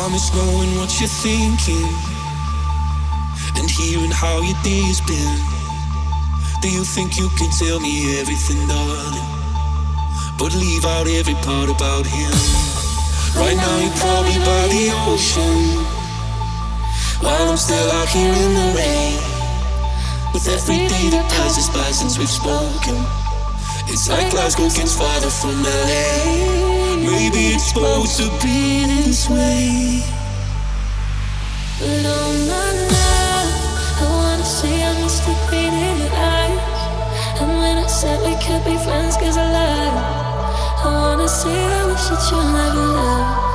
miss knowing what you're thinking and hearing how your day's been. Do you think you can tell me everything, darling, but leave out every part about him? Right now you're probably by the ocean, while I'm still out here in the rain. With every day that passes by since we've spoken, it's like Glasgow gets farther from LA. Maybe it's supposed to be this way, but oh my love, I wanna say I missed the green in your eyes. And when I said we could be friends, 'cause I lied, I wanna say I wish that you never left.